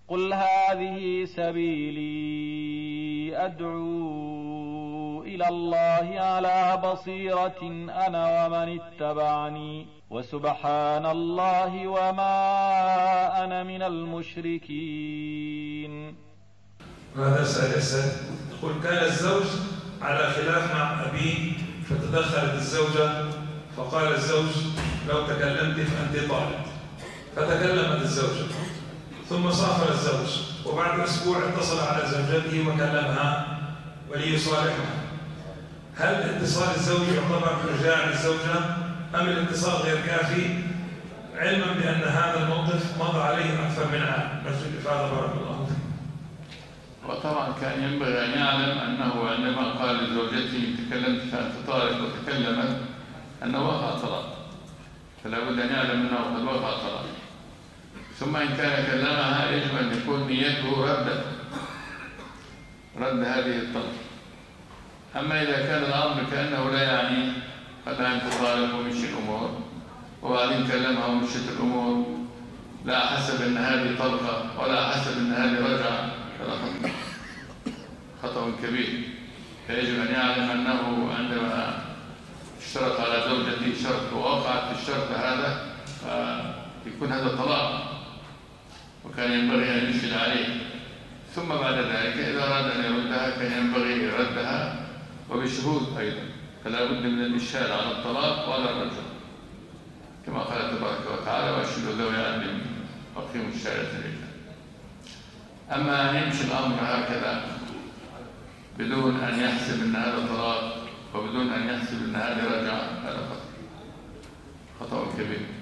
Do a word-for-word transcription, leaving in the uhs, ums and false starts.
قل هذه سبيلي أدعو إلى الله على بصيرة أنا ومن اتبعني وسبحان الله وما أنا من المشركين. ماذا سأل يسأل؟ يقول كان الزوج على خلاف مع أبيه فتدخلت الزوجة فقال الزوج لو تكلمت فأنت طالب، فتكلمت الزوجة ثم سافر الزوج وبعد أسبوع اتصل على زوجته وكلمها وليصالحها. هل اتصال الزوج يعتبر رجاع للزوجة أم الاتصال غير كافي، علما بأن هذا الموقف مضى عليه أكثر من عام؟ نرجو الإفادة بارك الله فيك. وطبعا كان ينبغي أن يعلم أنه عندما قال لزوجته تكلمت فأنت طالق وتكلمت أنه وقع طلاق، فلا بد أن يعلم أنه قد وقع طلاق. ثم إن كان كلمها يجب أن يكون نيته رد رد هذه الطلقة. أما إذا كان الأمر كأنه لا يعني قد أنت طالق ومشي الأمور وبعدين كلمها ومشيت الأمور لا حسب أن هذه طلقة ولا حسب أن هذه رجعة، هذا خطأ خطأ كبير. فيجب أن يعلم أنه عندما اشترط على زوجته شرط ووقعت في الشرط هذا فيكون هذا طلاق، وكان ينبغي أن يشهد عليه. ثم بعد ذلك إذا أراد أن يردها كان ينبغي ردها وبشهود أيضا، فلا بد من الإشهاد على الطلاق وعلى الرجل كما قال تبارك وتعالى وأشهدوا ذوي عدل وأقيموا الشهادة لله. أما أن يمشي الأمر هكذا بدون أن يحسب أن هذا طلاق وبدون أن يحسب أن هذه رجعة، هذا خطأ خطأ كبير.